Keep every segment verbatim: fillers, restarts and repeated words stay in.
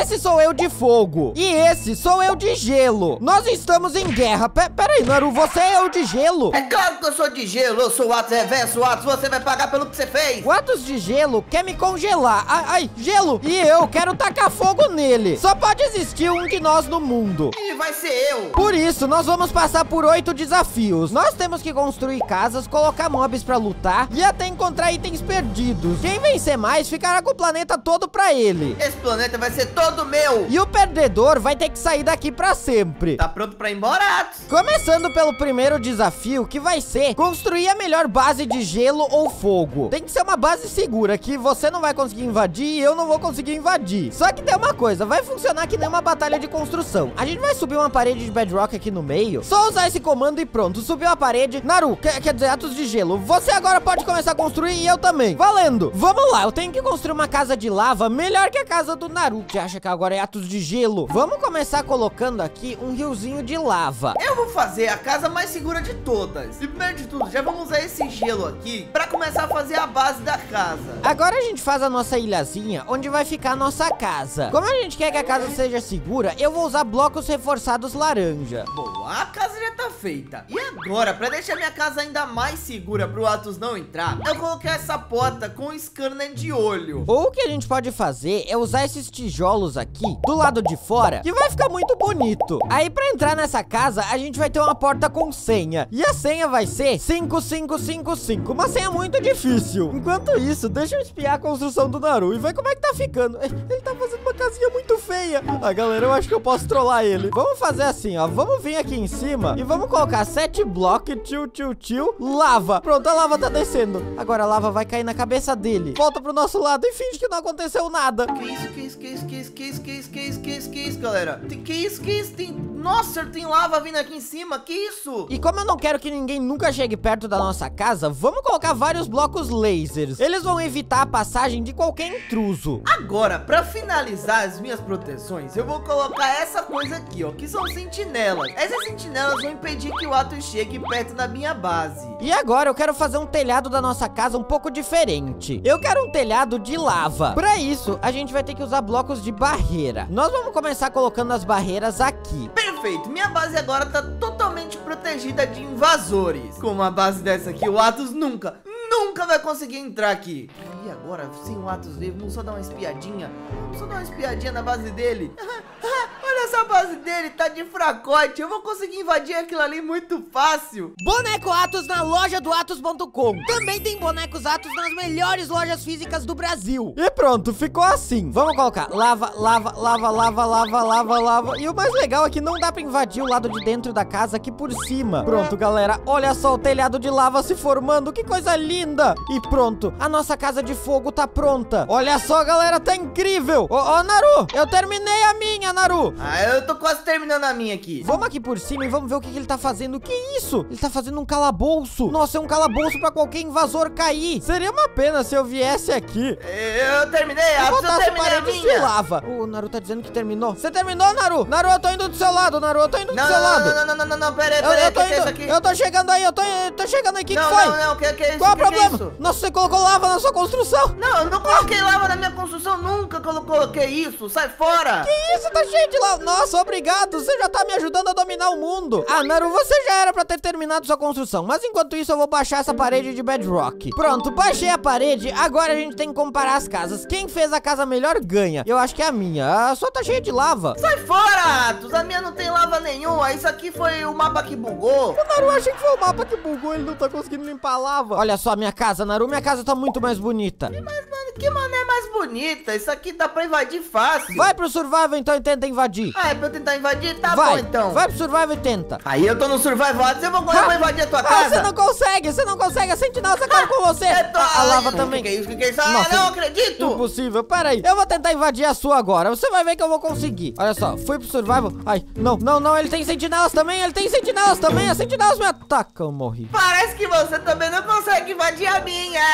esse sou eu de fogo. E esse sou eu de gelo. Nós estamos em guerra. P Pera aí, Naru, você é eu de gelo? É claro que eu sou de gelo. Eu sou o Atos Reverso. Atos, você vai pagar pelo que você fez. O Atos de gelo quer me congelar. Ai, ai, gelo. E eu quero tacar fogo nele. Só pode existir um de nós no mundo. E vai ser eu. Por isso, nós vamos passar por oito desafios. Nós temos que construir casas, colocar mobs pra lutar e até encontrar itens perdidos. Quem vencer mais ficará com o planeta todo pra ele. Esse planeta vai ser todo meu. E o perdedor vai ter que sair daqui pra sempre. Tá pronto pra ir embora, Atos? Começando pelo primeiro desafio, que vai ser construir a melhor base de gelo ou fogo. Tem que ser uma base segura, que você não vai conseguir invadir e eu não vou conseguir invadir. Só que tem uma coisa, vai funcionar que nem uma batalha de construção. A gente vai subir uma parede de bedrock aqui no meio, só usar esse comando e pronto, subiu a parede. Naru, quer, quer dizer, Atos de gelo, você agora pode começar a construir e eu também. Valendo! Vamos lá, eu tenho que construir uma casa de lava melhor que a casa do Naru, que acha que agora é Atos de gelo. Vamos começar colocando aqui um riozinho de lava. Eu vou fazer a casa mais segura de todas. E primeiro de tudo, já vamos usar esse gelo aqui pra começar a fazer a base da casa. Agora a gente faz a nossa ilhazinha, onde vai ficar a nossa casa. Como a gente quer que a casa seja segura, eu vou usar blocos reforçados laranja. Boa, a casa já tá feita. E agora, pra deixar minha casa ainda mais segura pro Atos não entrar, eu coloquei essa porta com scanner de olho. Ou o que a gente pode fazer é usar esses tijolos aqui, do lado de fora, que vai ficar muito bonito. Aí pra entrar nessa casa, a gente vai ter uma porta com senha. E a senha vai ser cinco cinco cinco cinco, uma senha muito difícil. Enquanto isso, deixa eu espiar a construção do Naru e ver como é que tá ficando. Ele tá fazendo uma casinha muito feia. Ah, galera, eu acho que eu posso trollar ele. Vamos fazer assim, ó. Vamos vir aqui em cima e vamos colocar sete blocos, tio, tio, tio, lava. Pronto, a lava tá descendo. Agora a lava vai cair na cabeça dele. Volta pro nosso lado e finge que não aconteceu nada. Que isso, que isso, que isso, que isso, que isso, que isso, que isso, que isso, que isso, galera? Tem- Que isso, que isso, tem... Nossa, tem lava vindo aqui em cima, que isso? E como eu não quero que ninguém nunca chegue perto da nossa casa, vamos colocar vários blocos lasers. Eles vão evitar a passagem de qualquer intruso. Agora, pra finalizar as minhas proteções, eu vou colocar essa coisa aqui, ó, que são sentinelas. Essas sentinelas vão impedir que o Atos chegue perto da minha base. E agora eu quero fazer um telhado da nossa casa um pouco diferente. Eu quero um telhado de lava. Para isso, a gente vai ter que usar blocos de barreira. Nós vamos começar colocando as barreiras aqui. Perfeito, minha base agora tá totalmente protegida de invasores. Com uma base dessa aqui, o Atos nunca, nunca vai conseguir entrar aqui. E agora, sem o Atos ver, vamos só dar uma espiadinha. Vamos só dar uma espiadinha na base dele. Olha essa base dele, tá de fracote. Eu vou conseguir invadir aquilo ali muito fácil. Boneco Atos na loja do Atos ponto com. Também tem bonecos Atos nas melhores lojas físicas do Brasil. E pronto, ficou assim. Vamos colocar lava, lava, lava, lava, lava, lava, lava. E o mais legal é que não dá pra invadir o lado de dentro da casa aqui por cima. Pronto, galera, olha só o telhado de lava se formando. Que coisa linda. E pronto, a nossa casa de fogo tá pronta. Olha só, galera, tá incrível. Ô, ô, Naru, eu terminei a minha, Naru. Ah, eu tô quase terminando a minha aqui. Vamos aqui por cima e vamos ver o que, que ele tá fazendo. Que isso? Ele tá fazendo um calabouço. Nossa, é um calabouço pra qualquer invasor cair. Seria uma pena se eu viesse aqui. Eu terminei, Eu Atos, eu botasse terminei a paredes de minha. lava. O Naru tá dizendo que terminou. Você terminou, Naru? Naru, eu tô indo do seu lado, Naru. Eu tô indo do Não, seu não, lado. não, não, não, não, não, pera aí, Eu, pera aí, eu tô que que é isso indo. aqui? Eu tô chegando aí, eu tô, eu tô chegando aí. O que, que Não, foi? não, não, que que é isso? Qual é o Que que é problema? isso? Nossa, você colocou lava na sua construção. Não, eu não coloquei lava na minha construção, nunca que eu coloquei isso, sai fora! Que isso, tá cheio de lava. Nossa, obrigado, você já tá me ajudando a dominar o mundo. Ah, Naru, você já era pra ter terminado sua construção, mas enquanto isso eu vou baixar essa parede de bedrock. Pronto, baixei a parede, agora a gente tem que comparar as casas. Quem fez a casa melhor ganha. Eu acho que é a minha, a sua tá cheia de lava. Sai fora, Atos, a minha não tem lava nenhuma, isso aqui foi o mapa que bugou. O Naru acha que foi o mapa que bugou, ele não tá conseguindo limpar a lava. Olha só a minha casa, Naru, minha casa tá muito mais bonita. Mas, mano, que mané mais bonita, isso aqui dá pra invadir fácil. Vai pro survival então e tenta invadir. Ah, é pra eu tentar invadir? Tá vai, bom então. vai pro survival e tenta. Aí eu tô no survival, Atos, eu vou, eu vou invadir a tua Ah, casa. você não consegue, você não consegue, a sentinela sacaram com você. Eu tô- A, a lava Ai, também. Que que é isso, que que é isso? Ah, Nossa, não acredito. Impossível, pera aí. Eu vou tentar invadir a sua agora. Você vai ver que eu vou conseguir. Olha só, fui pro survival. Ai, não, não, não, ele tem sentinelas também, ele tem sentinelas também. As sentinelas me atacam, eu morri. Parece que você também não consegue invadir a minha.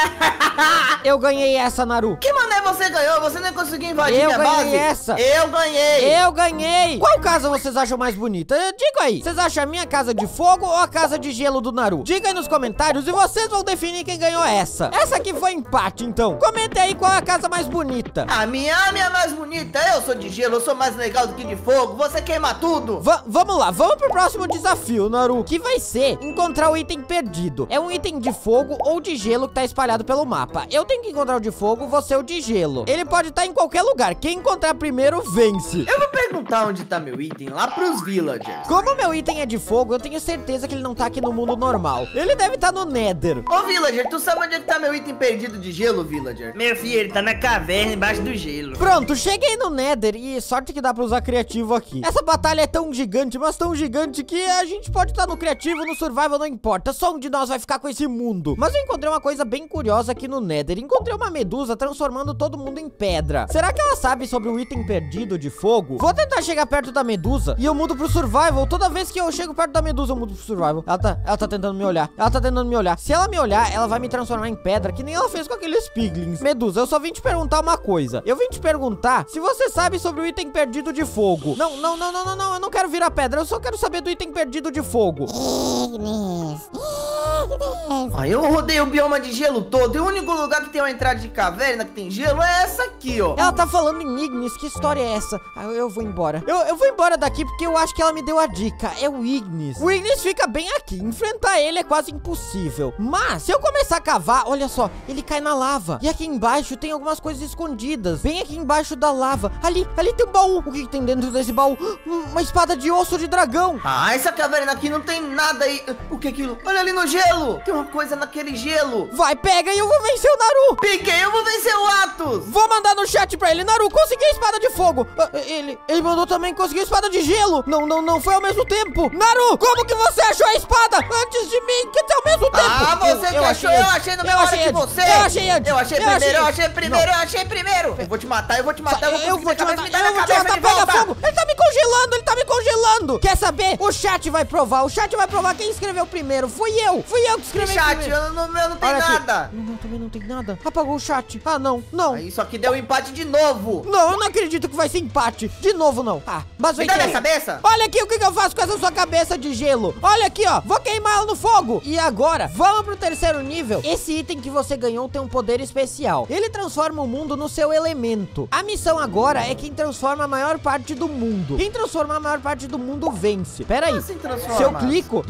Eu ganhei essa, Naru. Que mané você ganhou? Você não conseguiu invadir Eu minha ganhei base? essa. Eu ganhei. Eu ganhei. ei, qual casa vocês acham mais bonita? Diga aí, vocês acham a minha casa de fogo ou a casa de gelo do Naru? Diga aí nos comentários e vocês vão definir quem ganhou essa. Essa aqui foi empate, então. Comente aí qual é a casa mais bonita. A minha, a minha é mais bonita. Eu sou de gelo, eu sou mais legal do que de fogo. Você queima tudo. Va vamos lá, vamos pro próximo desafio, Naru, que vai ser encontrar o item perdido. É um item de fogo ou de gelo que tá espalhado pelo mapa. Eu tenho que encontrar o de fogo, você o de gelo. Ele pode estar em qualquer lugar. Quem encontrar primeiro, vence. Eu vou perguntar onde tá meu item lá pros villagers. Como meu item é de fogo, eu tenho certeza que ele não tá aqui no mundo normal. Ele deve estar no Nether. Ô, villager, tu sabe onde é que tá meu item perdido de gelo, villager? Meu filho, ele tá na caverna embaixo do gelo. Pronto, cheguei no Nether e sorte que dá pra usar criativo aqui. Essa batalha é tão gigante, mas tão gigante que a gente pode estar no criativo, no survival, não importa. Só um de nós vai ficar com esse mundo. Mas eu encontrei uma coisa bem curiosa aqui no Nether. Encontrei uma medusa transformando todo mundo em pedra. Será que ela sabe sobre o item perdido de fogo? Vou tentar chegar perto da medusa e eu mudo pro survival. Toda vez que eu chego perto da medusa, eu mudo pro survival. Ela tá, ela tá tentando me olhar. Ela tá tentando me olhar. Se ela me olhar, ela vai me transformar em pedra, que nem ela fez com aqueles piglins. Medusa, eu só vim te perguntar uma coisa. Eu vim te perguntar se você sabe sobre o item perdido de fogo. Não, não, não, não, não, não. Eu não quero virar pedra. Eu só quero saber do item perdido de fogo. Ignis. Ignis. Ah, eu rodei o bioma de gelo todo e o único lugar que tem uma entrada de caverna que tem gelo é essa aqui, ó. Ela tá falando em Ignis. Que história é essa? Ah, eu, eu vou embora. Eu, eu vou embora daqui porque eu acho que ela me deu a dica. É o Ignis. O Ignis fica bem aqui. Enfrentar ele é quase impossível. Mas, se eu começar a cavar, olha só, ele cai na lava. E aqui embaixo tem algumas coisas escondidas. Bem aqui embaixo da lava. Ali, ali tem um baú. O que, que tem dentro desse baú? Uma espada de osso de dragão. Ah, essa caverna aqui não tem nada aí. O que é aquilo? Olha ali no gelo. Tem uma coisa naquele gelo. Vai, pega e eu vou vencer o Naru. Piquei, eu vou vencer o Atos. Vou mandar no chat pra ele. Naru, consegui a espada de fogo. Ah, ele, ele mandou também conseguir a espada de gelo. Não, não, não foi ao mesmo tempo. Naru, como que você achou a espada antes de mim? Que tá ao mesmo tempo. Ah, você eu, que eu achou. Achei eu achei na mesma hora que você. Eu achei antes. Eu achei eu primeiro, achei... eu achei primeiro, não. eu achei primeiro. Eu vou te matar, eu vou te matar. Eu, eu vou te matar, me dá eu vou te cabeça matar, de pega volta. fogo. Ele tá me congelando, ele tá me congelando. Quer saber? O chat vai provar, o chat vai provar quem escreveu primeiro. Fui eu, fui eu que escrevi Chat, primeiro. eu não, eu não tem Olha nada. Aqui. Não, também não tem nada. Apagou o chat. Ah, não, não. Ah, isso aqui deu um empate de novo. Não, eu não acredito que vai ser empate. De novo, não. Ah, mas Me vem dá que minha aí. cabeça. Olha aqui o que, que eu faço com essa sua cabeça de gelo. Olha aqui, ó. Vou queimar ela no fogo. E agora, vamos pro terceiro nível. Esse item que você ganhou tem um poder especial. Ele transforma o mundo no seu elemento. A missão agora é quem transforma a maior parte do mundo. Quem transformar a maior parte do mundo vence. Pera aí. Como assim transforma? Se eu clico...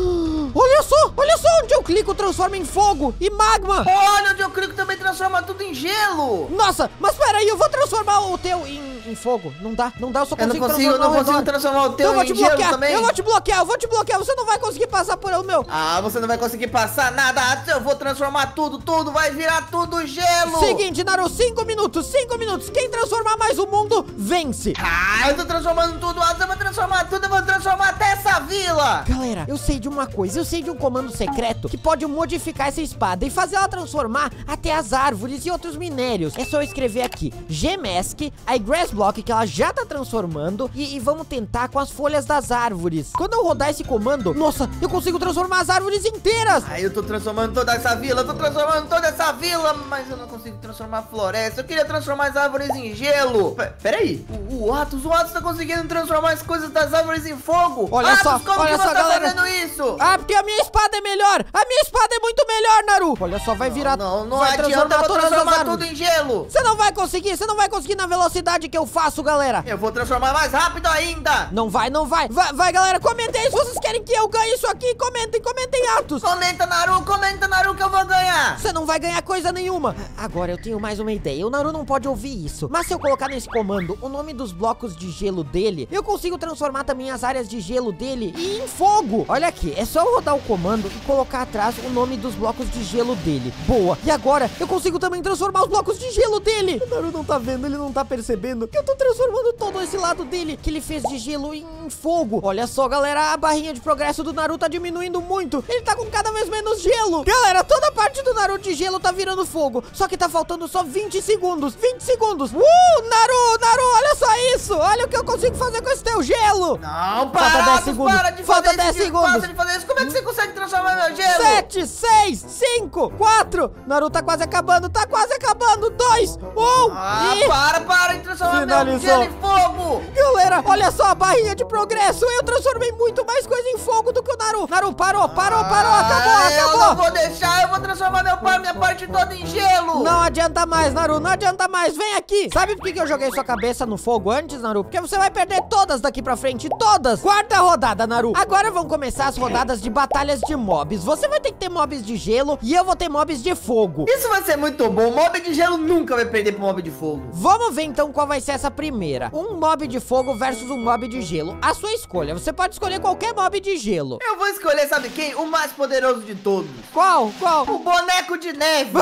Olha só, olha só onde eu clico transforma em fogo e magma. Olha onde eu clico também transforma tudo em gelo. Nossa, mas peraí, eu vou transformar o teu em, em fogo. Não dá, não dá, eu só Eu consigo não consigo, eu não transformar ao consigo redor. transformar o teu Eu vou te em gelo bloquear, também. eu vou te bloquear, eu vou te bloquear. Você não vai conseguir passar por o meu. Ah, você não vai conseguir passar nada. Eu vou transformar tudo, tudo vai virar tudo gelo. Seguinte, Naru, cinco minutos, cinco minutos. Quem transformar mais o mundo, vence. Ah, eu tô transformando tudo, eu vou transformar tudo, eu vou transformar até essa vila. Galera, eu sei de uma coisa, eu sei de um comando secreto que pode modificar essa espada e fazer ela transformar até as árvores e outros minérios. É só eu escrever aqui, Gmask, aí Grass Block, que ela já tá transformando, e, e vamos tentar com as folhas das árvores. Quando eu rodar esse comando, nossa, eu consigo transformar as árvores inteiras. Ah, eu tô transformando toda essa vila, eu tô transformando toda essa vila, mas eu não consigo transformar a floresta. Eu queria transformar as árvores em gelo. P Peraí, o, o Atos, o Atos tá conseguindo transformar as coisas das árvores em fogo. Olha Atos, só, como olha que só, você tá galera. fazendo isso? Ah, porque a minha espada é melhor. A minha espada é muito melhor, Naru. Olha só, vai virar... Não, não vai adianta, eu vou todas as transformar árvores. tudo em gelo. Você não vai conseguir, você não vai conseguir na velocidade que eu faço, galera. Eu vou transformar mais rápido ainda. Não vai, não vai. Vai, vai, galera, comentem aí se vocês querem que eu ganhe isso aqui. Comentem, comentem, Atos. Comenta, Naru, comenta, Naru, que eu vou ganhar. Você não vai ganhar coisa nenhuma. Agora eu tenho mais uma ideia. O Naru não pode ouvir isso. Mas se eu colocar nesse comando o nome dos blocos de gelo dele, eu consigo transformar também as áreas de gelo dele em fogo. Olha aqui, é só eu rodar o comando e colocar atrás o nome dos blocos de gelo dele. Boa. E agora eu consigo também transformar os blocos de gelo dele. O Naru não tá vendo, ele não tá percebendo que eu tô transformando todo esse lado dele que ele fez de gelo em fogo. Olha só, galera, a barrinha de progresso do Naru tá diminuindo muito. Ele tá com cada vez menos gelo. Galera, toda a parte do Naru de gelo tá virando fogo. Só que tá faltando só vinte segundos. vinte segundos. Uh, Naru, Naru, olha só isso. Olha o que eu consigo fazer com esse teu gelo. Não, Falta para, dez Atos, segundos. para de Falta fazer dez isso, de- segundos. para de fazer isso. Como é que você consegue transformar meu gelo? sete, seis, cinco, quatro. Naru tá quase acabando, tá quase acabando. dois, um. Ah, e... para, para de transformar meu Finalizou. gelo em fogo. fogo! Galera, olha só a barrinha de progresso. Eu transformei muito mais coisa em fogo do que o Naru. Naru, parou, parou, parou, acabou, Ah, acabou. Eu não vou deixar, eu vou transformar meu par, minha parte toda em gelo! Não adianta mais, Naru, não adianta mais. Vem aqui. Sabe por que que eu joguei sua cabeça no fogo antes, Naru? Porque você vai perder todas daqui pra frente, todas. Quarta rodada, Naru. Agora vão começar as rodadas de batalhas de mobs. Você vai ter que ter mobs de gelo e eu vou ter mobs de fogo. Isso vai ser muito bom, mob de gelo nunca vai perder pro mob de fogo. Vamos ver então qual vai ser essa primeira. Um mob de fogo versus um mob de gelo. A sua escolha. Você pode escolher qualquer mob de gelo. Eu vou escolher, sabe quem? O mais poderoso de todos. Qual? Qual? O boneco de neve.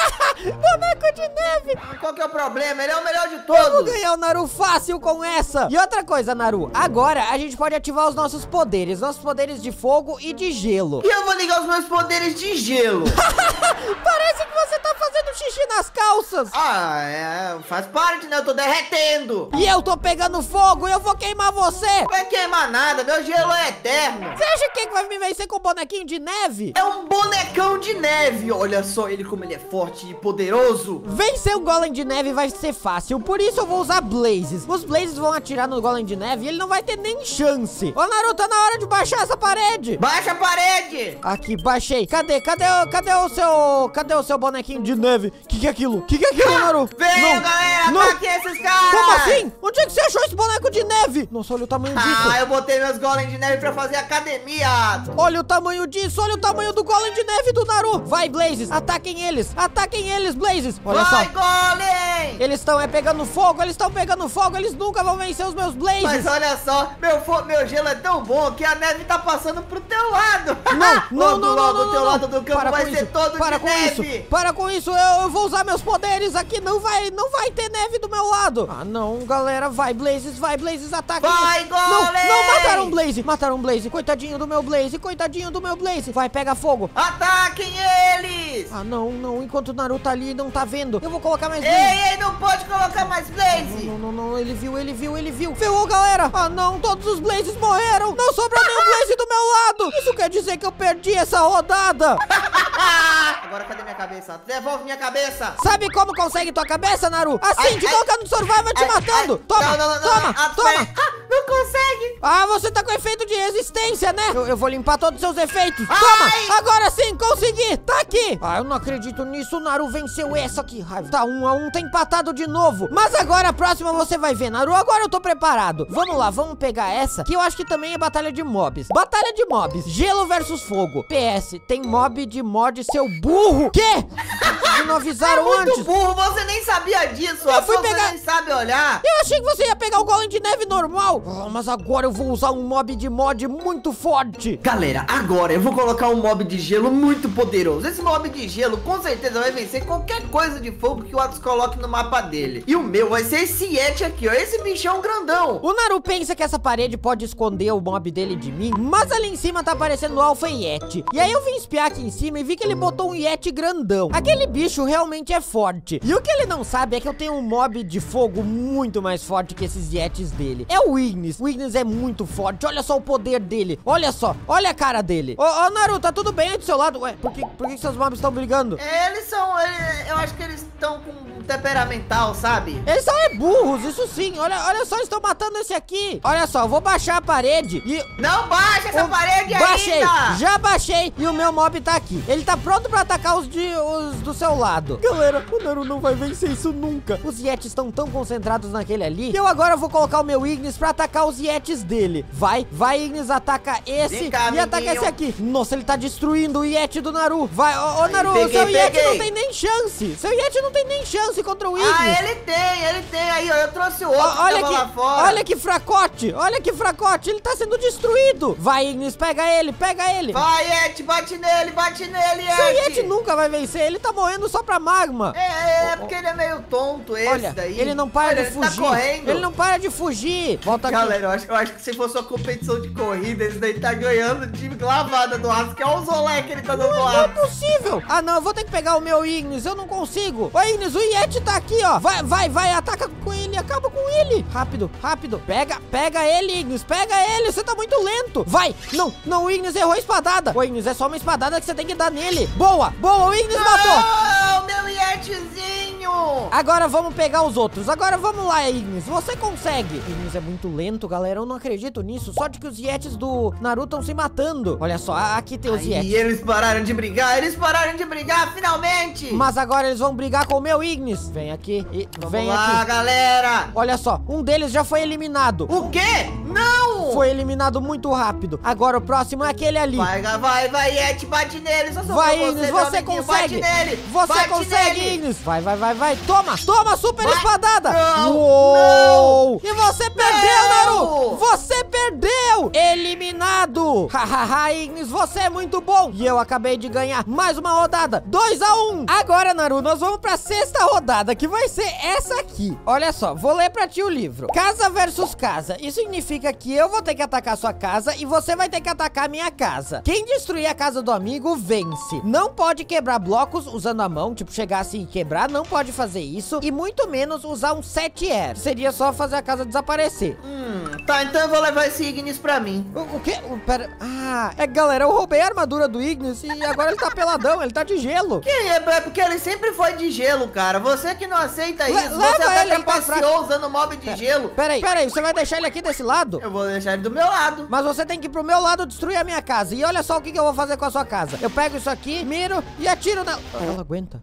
Boneco de neve. Qual que é o problema? Ele é o melhor de Eu vou todos. ganhar o Naru fácil com essa. E outra coisa, Naru. Agora a gente pode ativar os nossos poderes. Nossos poderes de fogo e de gelo. E eu vou ligar os meus poderes de gelo. Parece que você tá fazendo xixi nas calças. Ah, é, faz parte, né? Eu tô derretendo. E eu tô pegando fogo e eu vou queimar você. Não vai queimar nada, meu gelo é eterno. Você acha que vai me vencer com um bonequinho de neve? É um bonecão de neve. Olha só ele como ele é forte e poderoso. Vencer o Golem de Neve vai ser fácil, por isso eu vou usar Blazes. Os Blazes vão atirar no Golem de Neve e ele não vai ter nem chance. Ô, Naru, tá na hora de baixar essa parede. Baixa a parede. Aqui, baixei. Cadê? Cadê, o- cadê o seu... Cadê o seu bonequinho de neve? Que que é aquilo? Que que é aquilo, Naru? Venham, Não, galera, não. ataque esses caras. Como assim? Onde é que você achou esse boneco de neve? Nossa, olha o tamanho disso. Ah, eu botei meus golems de neve pra fazer academia. Olha o tamanho disso, olha o tamanho do Golem de Neve do Naru. Vai, Blazes, ataquem eles. Ataquem eles, Blazes. Olha Vai, só. golem. Eles estão é pegando fogo, eles estão pegando fogo, eles nunca vão vencer os meus Blazes. Mas olha só, meu, fo- meu gelo é tão bom que a neve tá passando pro teu lado. Não, não, logo, não, logo não, o teu não, lado não. do campo Para vai com ser isso. todo Para de com neve. isso. Para com isso. Eu, eu vou usar meus poderes aqui. Não vai, não vai ter neve do meu lado. Ah, não, galera. Vai, Blazes, vai, Blazes, ataque. Vai, eles. Não, Golem. não, mataram o Blaze. Mataram o Blaze. Coitadinho do meu Blaze. Coitadinho do meu Blaze. Vai, pega fogo. Ataquem eles. Ah, não, não. Enquanto o Naru tá ali e não tá vendo. Eu vou colocar mais Blaze. Ei, ei, não pode colocar mais Blaze. Não, não, não, ele viu, ele viu, ele viu. Ferrou, galera. Ah, não, todos os Blazes morreram. Não sobrou nenhum Blaze do meu lado. Isso quer dizer que eu perdi essa rodada. Agora cadê minha cabeça? Devolve minha cabeça. Sabe como consegue tua cabeça, Naru? Assim, Ai, te ai. colocando no survival te Ai, matando. ai. Toma, Não, não, não, não. toma, Ah, toma. pera- Ah, não consegue. Ah, você tá com efeito de resistência, né? Eu, eu vou limpar todos os seus efeitos. Ai. Toma, agora sim, consegui. Tá aqui. Ah, eu não acredito nisso. O Naru venceu essa, que raiva. Tá um a um, tá empatado de novo. Mas agora a próxima você vai ver, Naru. Agora eu tô preparado. Vamos lá, vamos pegar essa, que eu acho que também é batalha de mobs. Batalha de mobs. Gelo versus fogo. P S, tem mob de mod, seu burro. Quê? Vocês não avisaram Muito antes. burro, você nem sabia disso. Eu ó, fui você pegar- nem sabe olhar. Eu achei que você ia pegar o Golem de Neve normal. Ah, mas agora eu vou usar um mob de mod muito forte. Galera, agora eu vou colocar um mob de gelo muito poderoso. Esse mob de gelo com certeza vai vencer qualquer coisa de fogo que o Atos coloque no mapa dele. E o meu vai ser esse Yeti aqui, ó. Esse bichão grandão. O Naru pensa que essa parede pode esconder o mob dele de mim, mas ali em cima tá aparecendo o Alpha Yeti. E aí eu vim espiar aqui em cima e vi que ele botou um Yeti grandão. Aquele bicho realmente é forte. E o que ele não sabe é que eu tenho um mob de fogo muito mais forte que esses Yetis dele. É o Ignis. O Ignis é muito forte. Olha só o poder dele. Olha só. Olha a cara dele. Ô, ô Naru, tá tudo bem aí do seu lado? Ué, por que, por que seus mobs estão brigando? Eles são, ele- eu acho que eles estão com um temperamental, sabe? Eles são é burros, isso sim. Olha, olha só, estão matando esse aqui. Olha só, eu vou baixar a parede e... Não baixa essa o- parede Baixei, ainda. já baixei e o meu mob tá aqui. Ele tá pronto pra atacar os, de, os do seu lado. Galera, o Naru não vai vencer isso nunca. Os Yetis estão tão concentrados naquele ali que eu agora vou colocar o meu Ignis pra atacar os Yetis dele. Vai, vai Ignis, ataca esse Vem cá, e ataca amiguinho. esse aqui. Nossa, ele tá destruindo o Yeti do Naru. Vai, ô, ô Naru, peguei, seu Yeti peguei. não tem nem chance. Seu Yeti não tem nem chance contra o Ignis. Ah, ele tem, ele tem. Aí, ó, eu trouxe o outro Ó, olha que tava lá que, fora. olha que fracote, olha que fracote, ele tá sendo destruído. Vai, Ignis, pega ele, pega ele. Vai, Yeti, bate nele, bate nele, Yeti. Seu Yeti nunca vai vencer, ele tá morrendo só pra magma. É, é porque ele é meio tonto esse Olha, daí. ele não para Olha, de ele fugir. Tá correndo. Ele não para de fugir. Volta aqui. Galera, eu acho, eu acho que se fosse uma competição de corrida, esse daí tá ganhando de lavada do Atos, que é o Zolé que ele tá dando Não é lá. possível. Ah, não, eu vou ter que pegar o meu Ignis, eu não consigo. Ô, Ignis, o Yeti tá aqui, ó. Vai, vai, vai, ataca com ele, acaba com ele. Rápido, rápido. Pega, pega ele, Ignis, pega ele. Você tá muito lento. Vai. Não, não, o Ignis errou a espadada. Ô, Ignis, é só uma espadada que você tem que dar nele. Boa, boa, o Ignis matou. Não, meu Yetizinho. Não! Agora vamos pegar os outros. Agora vamos lá, Ignis. Você consegue. Ignis é muito lento, galera. Eu não acredito nisso. Só de que os Yetis do Naruto estão se matando. Olha só, aqui tem os E Yetis. eles pararam de brigar, eles pararam de brigar, finalmente! Mas agora eles vão brigar com o meu Ignis. Vem aqui e Vamos vem lá, aqui. galera! Olha só, um deles já foi eliminado. O quê? Não! Foi eliminado muito rápido. Agora o próximo é aquele ali. Vai, vai, vai, Yeti, bate nele. Só sobrou Vai, você, Ignis, meu você amiguinho, consegue. Bate nele. Você bate consegue, nele. Ignis. Vai, vai, vai, vai. Toma, toma, super Vai. espadada. Não, Uou. E você perdeu, Não. Naru. Você perdeu. Eliminado. Hahaha, Ignis, você é muito bom. E eu acabei de ganhar mais uma rodada. dois a um. Agora, Naru, nós vamos pra sexta rodada, que vai ser essa aqui. Olha só, vou ler pra ti o livro. Casa versus casa. Isso significa que eu vou ter que atacar a sua casa e você vai ter que atacar a minha casa. Quem destruir a casa do amigo, vence. Não pode quebrar blocos usando a mão, tipo, chegar assim e quebrar, não pode fazer isso. E muito menos usar um set air. Seria só fazer a casa desaparecer. Hum, tá, então eu vou levar esse Ignis pra mim. O, o quê? O, pera... Ah, é, galera, eu roubei a armadura do Ignis e agora ele tá peladão, ele tá de gelo. Que é, é porque ele sempre foi de gelo, cara. Você que não aceita Le- isso. leva Você até ele, ele tá trapaceou usando mob de gelo. Pera aí, pera aí, você vai deixar ele aqui desse lado? Eu vou deixar ele do meu lado. Mas você tem que ir pro meu lado destruir a minha casa. E olha só o que, que eu vou fazer com a sua casa. Eu pego isso aqui, miro e atiro na... Ela aguenta.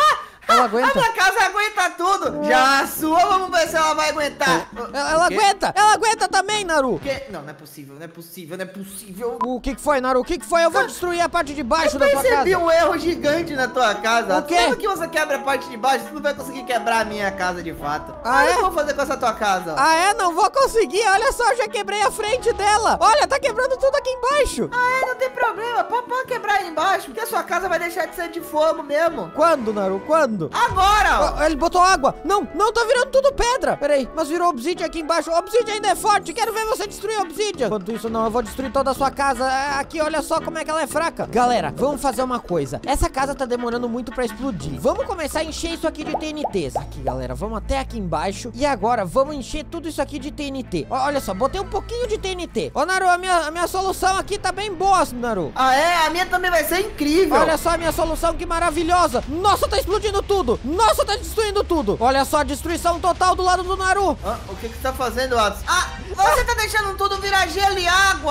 Ela A aguenta. minha casa aguenta tudo. Já a sua, vamos ver se ela vai aguentar. Ela, ela O quê? aguenta. Ela aguenta também, Naru. O quê? Não, não é possível, não é possível, não é possível. O que, que foi, Naru? O que, que foi? Eu vou destruir a parte de baixo da Eu tua percebi casa. um erro gigante na tua casa. O quê? Mesmo que você quebra a parte de baixo, você não vai conseguir quebrar a minha casa de fato. Ah, Olha é? o que eu vou fazer com essa tua casa. Ah, é? Não vou conseguir. Olha só, eu já quebrei a frente dela. Olha, tá quebrando tudo aqui embaixo. Ah, é, não tem problema. Pode pode quebrar aí embaixo, porque a sua casa vai deixar de ser de fogo mesmo. Quando, Naru? Quando? Agora, ó. Ah, ele botou água. Não, não, tá virando tudo pedra. Peraí, mas virou obsidian aqui embaixo. Obsidian ainda é forte. Quero ver você destruir a obsidian. Enquanto isso, não, eu vou destruir toda a sua casa. Ah, aqui, olha só como é que ela é fraca. Galera, vamos fazer uma coisa. Essa casa tá demorando muito pra explodir. Vamos começar a encher isso aqui de T N Ts. Aqui, galera, vamos até aqui embaixo. E agora, vamos encher tudo isso aqui de T N T. Ó, olha só, botei um pouquinho de T N T. Ô, Naru, a minha, a minha solução aqui tá bem boa, Naru. Ah, é? A minha também vai ser incrível. Olha só a minha solução, que maravilhosa. Nossa, tá explodindo tudo. Nossa, tá destruindo tudo. Olha só a destruição total do lado do Naru. Ah, o que que você tá fazendo, Atos? Ah, você tá deixando tudo virar gelo e água.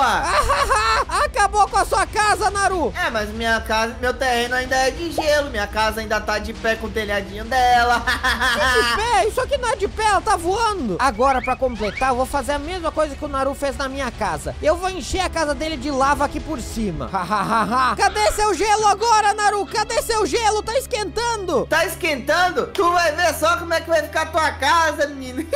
Ah, acabou com a sua casa, Naru. É, mas minha casa, meu terreno ainda é de gelo. Minha casa ainda tá de pé com o telhadinho dela. De pé, isso aqui não é de pé, ela tá voando. Agora, pra completar, eu vou fazer a mesma coisa que o Naru fez na minha casa. Eu vou encher a casa dele de lava aqui por cima. Cadê seu gelo agora, Naru? Cadê seu gelo? Tá esquentando. Tá esquentando? Tu vai ver só como é que vai ficar a tua casa, menino.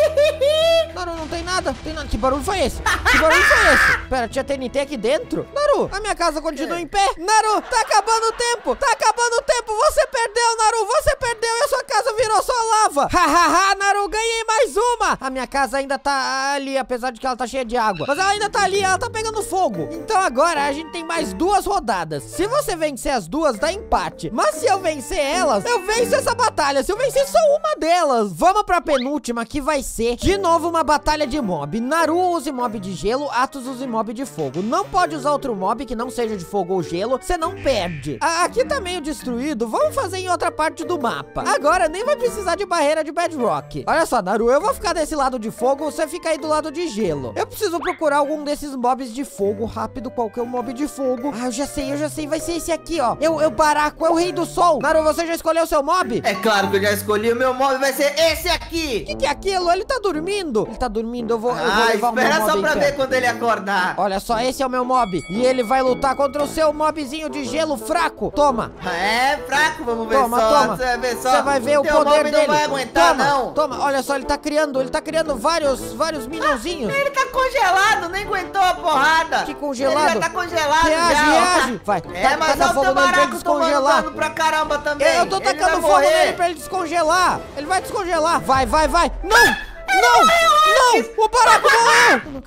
Naru, não tem nada. Tem nada. Que barulho foi esse? Que barulho foi esse? Pera, tinha T N T aqui dentro? Naru, a minha casa continua em pé. Naru, tá acabando o tempo. Tá acabando o tempo. Você perdeu, Naru. Você perdeu e a sua casa virou só lava. Hahaha, Naru, ganhei mais uma. A minha casa ainda tá ali, apesar de que ela tá cheia de água. Mas ela ainda tá ali, ela tá pegando fogo. Então agora a gente tem mais duas rodadas. Se você vencer as duas, dá empate. Mas se eu vencer elas, eu venço essa batalha. Se eu vencer só uma delas. Vamos pra penúltima, que vai ser de novo uma batalha de mob. Naru use mob de gelo, Atos use mob de fogo. Não pode usar outro mob que não seja de fogo ou gelo, você não perde. Ah, aqui tá meio destruído, vamos fazer em outra parte do mapa. Agora nem vai precisar de barreira de bedrock. Olha só, Naru, eu vou ficar desse lado de fogo, você fica aí do lado de gelo. Eu preciso procurar algum desses mobs de fogo rápido. Qual que é o mob de fogo? Ah, eu já sei, eu já sei, vai ser esse aqui, ó. Eu, eu Baraco, é o rei do sol. Naru, você já escolheu o seu mob? É claro que eu já escolhi, o meu mob vai ser esse aqui. O que, que é aquilo? Ele tá dormindo. Ele tá dormindo, eu vou, eu vou Ah, levar o meu espera mob só em pra pé. ver quando ele acordar. Olha só, esse é o meu mob. E ele vai lutar contra o seu mobzinho de gelo fraco. Toma. É fraco, vamos ver Toma, só. toma. Você vai ver só. Você vai ver o teu poder mob dele. não vai aguentar, toma, não. Toma, olha só, ele tá criando, ele tá criando vários, vários minionzinhos. Ele tá congelado, nem aguentou a porrada. Que congelado? Ele já tá congelado Reage, já, ó. reage. Vai, É, taca- mas taca olha o fogo teu nele pra ele baraco tomando descongelar. dano pra caramba também. Eu tô Ele tacando vai fogo morrer. nele pra ele descongelar. Ele vai descongelar. Vai, vai, vai. Não! Não! Não! O Baraco morreu! Eu não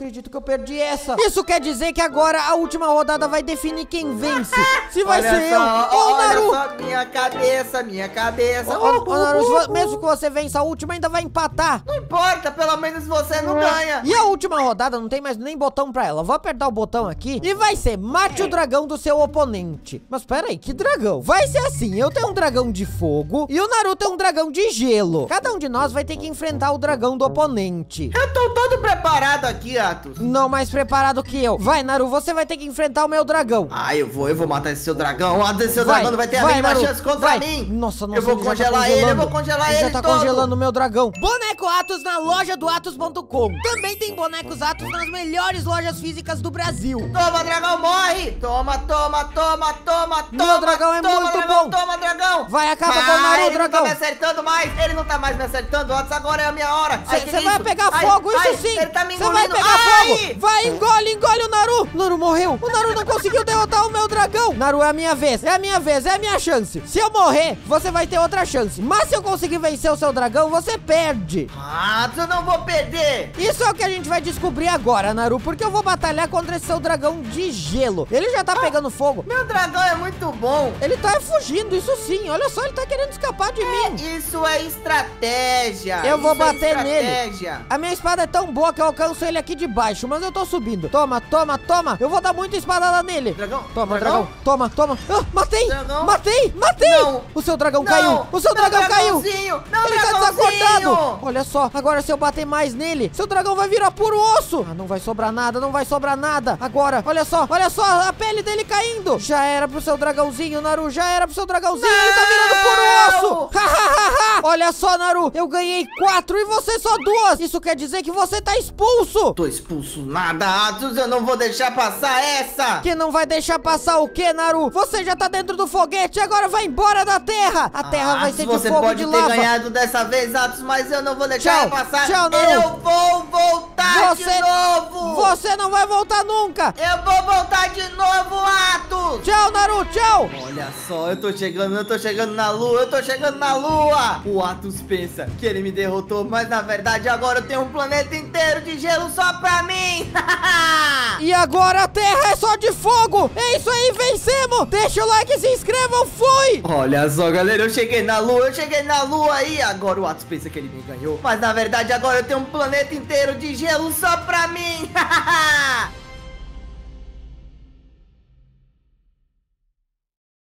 acredito que eu perdi essa. Isso quer dizer que agora a última rodada vai definir quem vence. Se vai Olha ser só, eu ou o olha Naru. só, minha cabeça, minha cabeça. Ô, Uh, ô, Naru, uh, se uh, vo- mesmo que você vença a última, ainda vai empatar. Não importa, pelo menos você não ganha. E a última rodada não tem mais nem botão pra ela. Vou apertar o botão aqui e vai ser mate o dragão do seu oponente. Mas pera aí, que dragão? Vai ser assim, eu tenho um dragão de fogo e o Naru tem um dragão de gelo. Cada um de nós vai ter que enfrentar o dragão do oponente. Eu tô todo preparado aqui, Atos. Não mais preparado que eu. Vai, Naru, você vai ter que enfrentar o meu dragão. Ah, eu vou, eu vou matar esse seu dragão. Ah, esse seu Vai, dragão não vai ter a vai, mínima Naru, chance contra vai. mim. Nossa, nossa, Eu vou ele já tá congelar ele, eu vou congelando. congelar Ele ele já tá todo. congelando o meu dragão. Boneco Atos na loja do Atos ponto com. Também tem bonecos Atos nas melhores lojas físicas do Brasil. Toma, dragão, morre. Toma, toma, toma, toma, Meu toma. dragão é toma, muito dragão, bom. Toma, dragão. Vai, acaba ah, com o Naru, ele dragão. não tá me acertando mais. Ele não tá mais me acertando. Atos, agora é a minha hora. Ai, que Você que é vai isso? pegar Ai, fogo, ai, isso sim! Ele tá me Você vai engolindo. pegar Ai! fogo! Vai, engole, engole o Naru! O Naru morreu! O Naru não conseguiu derrotar o meu dragão! Naru, é a minha vez, é a minha vez, é a minha chance! Se eu morrer, você vai ter outra chance! Mas se eu conseguir vencer o seu dragão, você perde! Atos, eu não vou perder. Isso é o que a gente vai descobrir agora, Naru, porque eu vou batalhar contra esse seu dragão de gelo. Ele já tá pegando fogo. Meu dragão é muito bom. Ele tá fugindo, isso sim. Olha só, ele tá querendo escapar de mim. Isso é estratégia. Eu vou Isso é bater nele. estratégia. A minha espada é tão boa que eu alcanço ele aqui de baixo, mas eu tô subindo. Toma, toma, toma. Eu vou dar muita espadada nele. Dragão, Toma, dragão. dragão. Toma, toma. Ah, matei. Dragão. Matei, matei. Não. O seu dragão Não, caiu. O seu meu dragão caiu. dragãozinho, Meu Ele tá dragãozinho. desacordado. Olha só, agora se eu bater mais nele, seu dragão vai virar puro osso. Ah, não vai sobrar nada, não vai sobrar nada. Agora, olha só, olha só, a pele dele caindo. Já era pro seu dragãozinho, Naru, já era pro seu dragãozinho. Ele tá virando puro osso. Olha só, Naru, eu ganhei quatro e você só duas. Isso quer dizer que você tá expulso. Tô expulso nada, Atos, eu não vou deixar passar essa. Que não vai deixar passar o quê, Naru? Você já tá dentro do foguete, agora vai embora da Terra. A Terra vai Atos, ser de você fogo pode de ter lava. ganhado dessa vez, Atos, mas eu não vou deixar Tchau, passar. tchau, Naru. Eu vou voltar Você, de novo. você não vai voltar nunca. Eu vou voltar de novo, Atos. Tchau, Naru, tchau. Olha só, eu tô chegando, eu tô chegando na lua, eu tô chegando na lua. O Atos pensa que ele me derrotou, mas na verdade agora eu tenho um planeta inteiro de gelo só pra mim. E agora a Terra é só de fogo. É isso aí, vencemos. Deixa o like e se inscrevam. Fui. Olha só, galera, eu cheguei na lua, eu cheguei na lua aí. Agora o Atos pensa que ele me ganhou, mas na verdade agora eu tenho um planeta inteiro de gelo só pra mim.